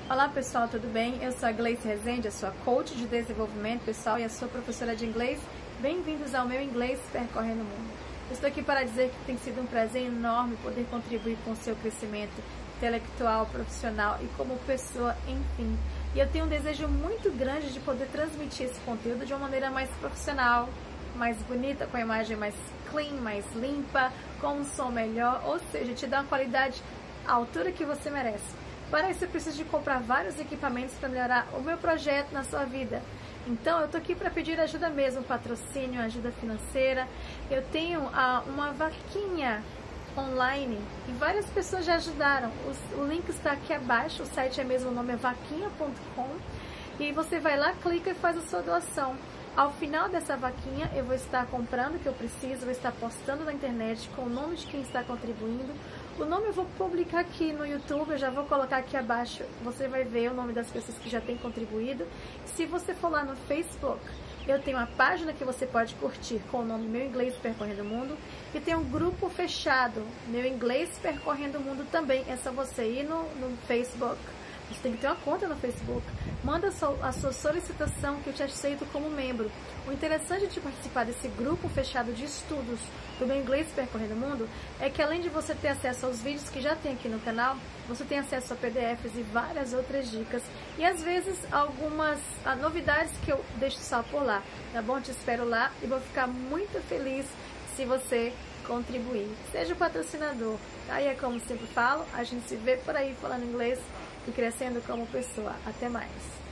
Olá pessoal, tudo bem? Eu sou a Gleice Rezende, a sua coach de desenvolvimento pessoal e a sua professora de inglês. Bem-vindos ao meu Inglês Percorrendo o Mundo. Eu estou aqui para dizer que tem sido um prazer enorme poder contribuir com o seu crescimento intelectual, profissional e como pessoa, enfim. E eu tenho um desejo muito grande de poder transmitir esse conteúdo de uma maneira mais profissional, mais bonita, com a imagem mais clean, mais limpa, com um som melhor, ou seja, te dar uma qualidade à altura que você merece. Para isso eu preciso de comprar vários equipamentos para melhorar o meu projeto na sua vida. Então eu estou aqui para pedir ajuda mesmo, patrocínio, ajuda financeira. Eu tenho uma vaquinha online e várias pessoas já ajudaram. O link está aqui abaixo, o site é mesmo, o nome é vaquinha.com. E você vai lá, clica e faz a sua doação. Ao final dessa vaquinha eu vou estar comprando o que eu preciso, vou estar postando na internet com o nome de quem está contribuindo. O nome eu vou publicar aqui no YouTube, eu já vou colocar aqui abaixo, você vai ver o nome das pessoas que já têm contribuído. Se você for lá no Facebook, eu tenho uma página que você pode curtir com o nome Meu Inglês Percorrendo o Mundo e tem um grupo fechado, Meu Inglês Percorrendo o Mundo também, é só você ir no Facebook. Você tem que ter uma conta no Facebook. Manda a sua solicitação que eu te aceito como membro. O interessante de participar desse grupo fechado de estudos do Meu Inglês Percorrendo o Mundo é que além de você ter acesso aos vídeos que já tem aqui no canal, você tem acesso a PDFs e várias outras dicas e às vezes algumas novidades que eu deixo só por lá, tá bom? Te espero lá e vou ficar muito feliz se você contribuir. Seja o patrocinador, tá? E é como sempre falo, a gente se vê por aí falando inglês e crescendo como pessoa. Até mais!